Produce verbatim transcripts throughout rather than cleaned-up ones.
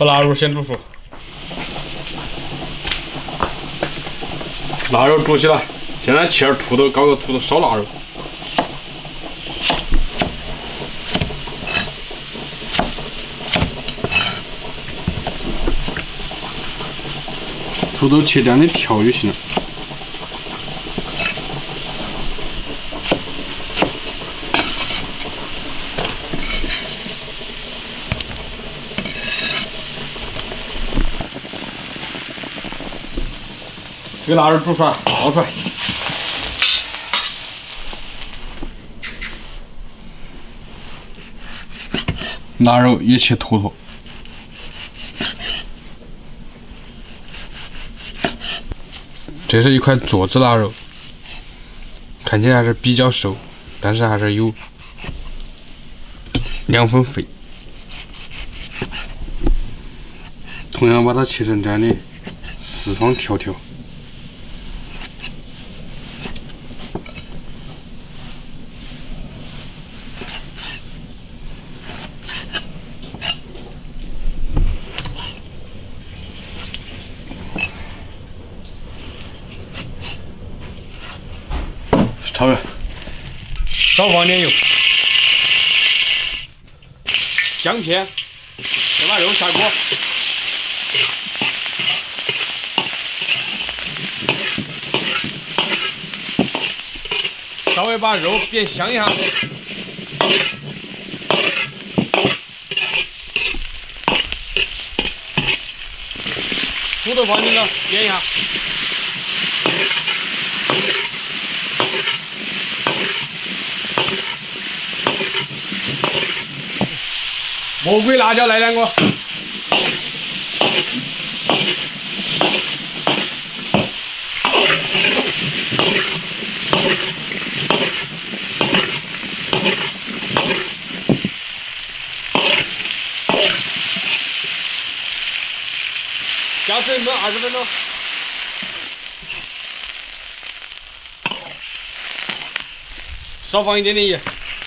把腊肉先煮熟。腊肉煮起来，现在切点土豆，搞个土豆烧腊肉。 土豆切这样的条就行了。这个腊肉煮出来，捞出来。腊肉也切坨坨。 这是一块佐治腊肉，看起来还是比较瘦，但是还是有两分肥。同样把它切成这样的四方条条。炒热，少放点油，姜片，再把肉下锅，稍微把肉煸香一下，土豆放进去煸一下。 魔鬼辣椒来两个，加水焖二十分钟。 少放一点点盐。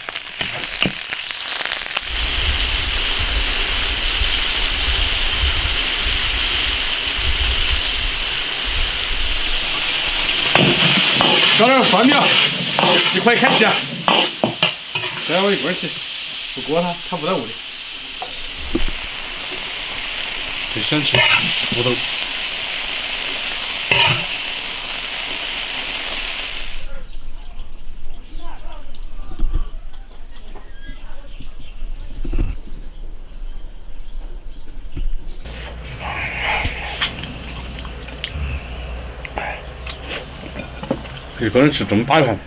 搞点蒜苗，一块开起啊！这样我一会儿去，不锅它它不在屋里。最喜欢吃土豆。 一个人吃这么大一盘，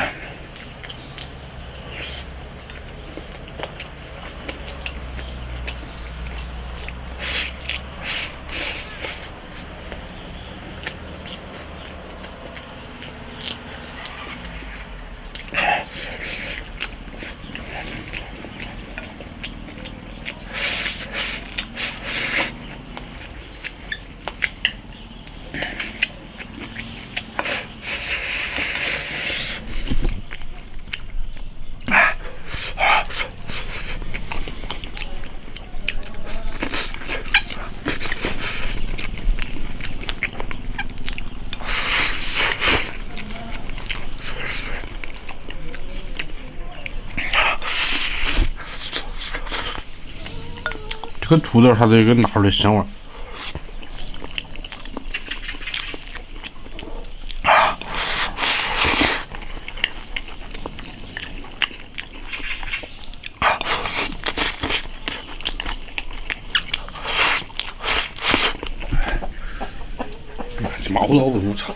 这个土豆它的一个腊肉的香味。 毛老我操！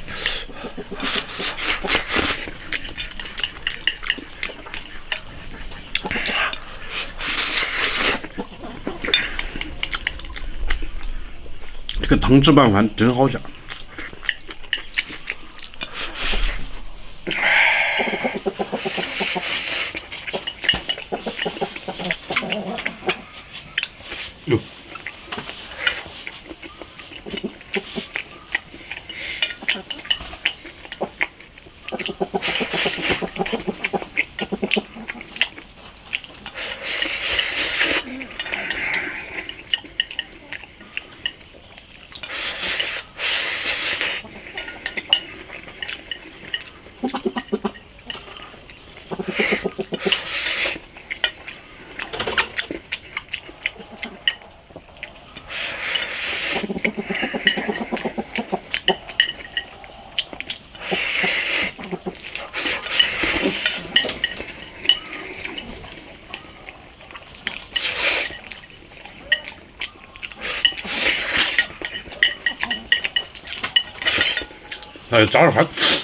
这个汤汁拌饭真好下。哟。 来炸点饭。